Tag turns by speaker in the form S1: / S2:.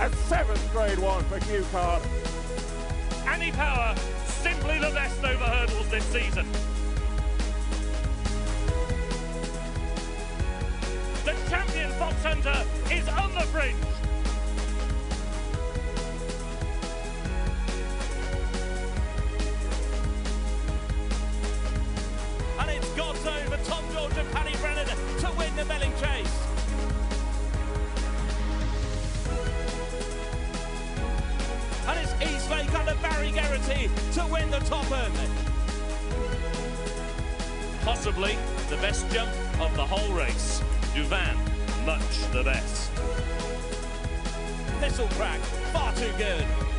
S1: a 7th Grade 1 for Hugh Card.
S2: Annie Power, simply the best over hurdles this season. The champion Fox Hunter is on the fringe.
S3: And it's God's Own for Tom George and Paddy Brennan to win the Melling Chase. And it's Eastlake under Barry Geraghty to win the Top End.
S2: Possibly the best jump of the whole race. Duvan, much the best.
S3: Thistle Crack, far too good.